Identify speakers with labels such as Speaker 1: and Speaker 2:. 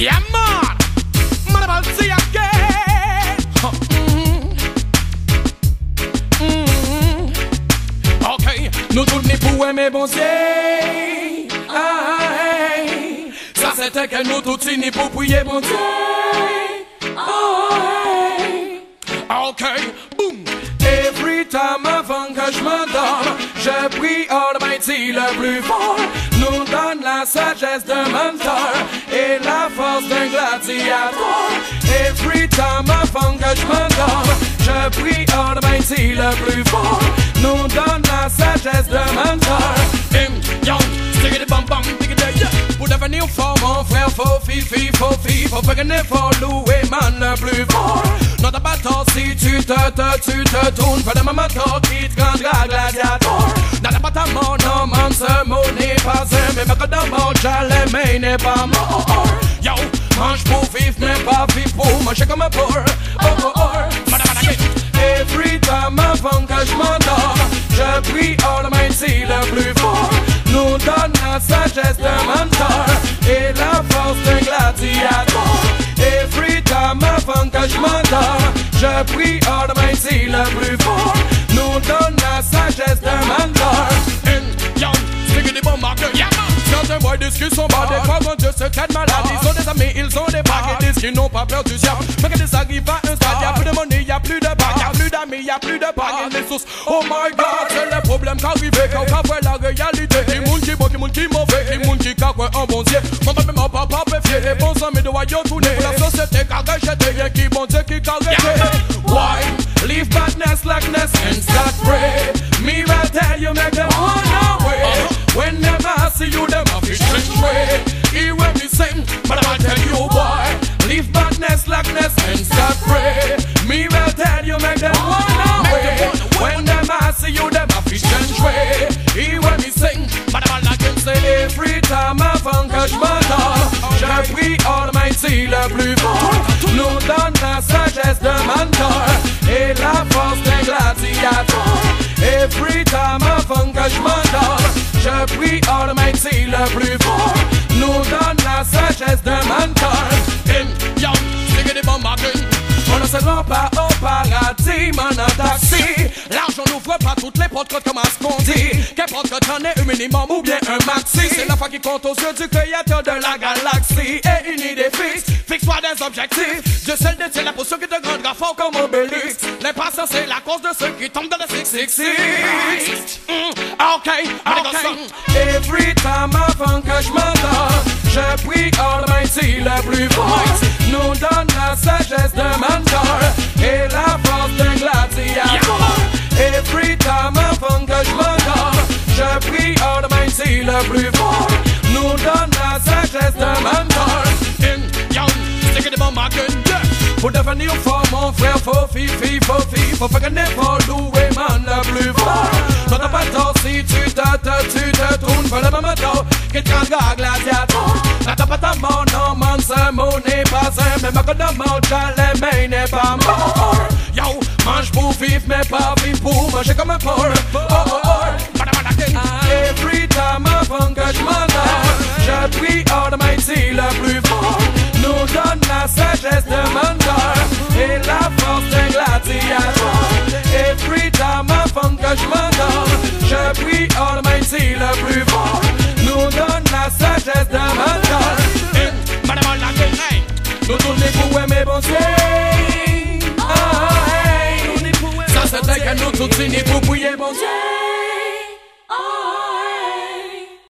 Speaker 1: Yeah man, man about to see again. Ok, nous tous n'est pour aimer bon Dieu. Ça c'était que nous tous n'est pour prier bon Dieu. Ok, boom. Every time avant que je m'endorme, je prie Almighty le plus fort. Nous donne la sagesse d'un mentor et la force d'un gladiateur. Every time avant que je m'endorme, je prie Almighty le plus fort. Nous donne la sagesse d'un mentor. Young, stick it bam bam, stick it there, yeah. Pour devenir fort, mon frère, faut faire un effort, louer man le plus fort. Notre bâton, si tu te tournes, fais de ma mentor qui te rendra gladiateur. Dans la bâtiment, non, man, ce mot n'est pas un, mais ma code de mort, j'allais, mais n'est pas mort. Yo, mange pour vivre, mais pas vivre pour manger comme un porc. Every time avant que je m'endors, je prie Almighty le plus fort. Nous donne la sagesse d'un mentor et la force d'un gladiateur. Every time avant que je m'endors, je prie Almighty le plus fort. Nous donne la sagesse d'un mentor. Young, stick des bons marqueurs. Certains boys disent qu'ils sont bas, des fois quand Dieu se calme malade. Ils ont des amis, ils ont des bagues, ils disent qu'ils n'ont pas peur du diable. Mais quand ils arrivent à un stade, y'a plus de monnaie, y'a plus de bagues, y'a plus d'amis, y'a plus de bagues. Les sources, oh my God, c'est le problème qu'arrive quand on voit la réalité. Qui moun qui bon, qui moun qui mauvais, qui moun qui caque un bon Dieu. Mon papa, mon papa, fier, les bons amis de royaume tourner. Pour la société, car rejeté, y'a qui bon Dieu qui carrété. Why? Leave badness, lackness, and start pray. Me will tell you, make them on your way. Whenever I see you, them have a strange way. Hear what me sing, but I'll tell you why. Leave badness, lackness, and start pray. Me will tell you, make them on your way. Whenever I see you, them have a strange way. Hear what me sing, but I'll not say every time avant que je m'endors, je prie Almighty le plus fort. Nous donne la sagesse d'un mentor et la force d'un gladiateur. Every time avant que je m'endors, je prie Almighty le plus fort. Nous donne la sagesse d'un mentor. Young, stick des bons marqueurs. On ne se rend pas au paradis, man, en taxi. L'argent n'ouvre pas toutes les portes, comme à ce qu'on dit. Qu'importe que t'en aies un minimum ou bien un maxi. C'est la foi qui compte aux yeux du créateur de la galaxie. Et une idée fixe, fixe-toi des objectifs. Dieu seul détient la potion qui te rendra fort comme Obélix. L'impatience c'est la cause de ceux qui tombent dans le 666. Ok. Every time avant que je m'endors, je prie Almighty le plus fort. Nous donne la sagesse d'un mentor et la force d'un gladiateur. Every time avant que je m'endors, je prie Almighty le plus fort. Nous donne la sagesse d'un mentor. Young, stick des bons marqueurs. Pour devenir fort, mon frère, faut faire un effort, louer man le plus fort. Toi t'as pas tort si tu te tournes, fais le même temps qui te rendra gladiateur. Là t'as pas ta mort, non man, ce mot n'est pas un, mais ma code de mort, j'allais, mais n'est pas mort. Yo, mange pour vivre, mais pas vivre pour manger comme un porc. Every time avant que je m'endors, je prie Almighty le plus fort. Nous donne la sagesse de mentor et la force d'un gladiateur. Every time avant que je m'endors, je prie Almighty le plus fort. Nous donne la sagesse de mentor. Nous tournons pour aimer bon Dieu. Ça c'est que nous tous unis pour prier bon Dieu.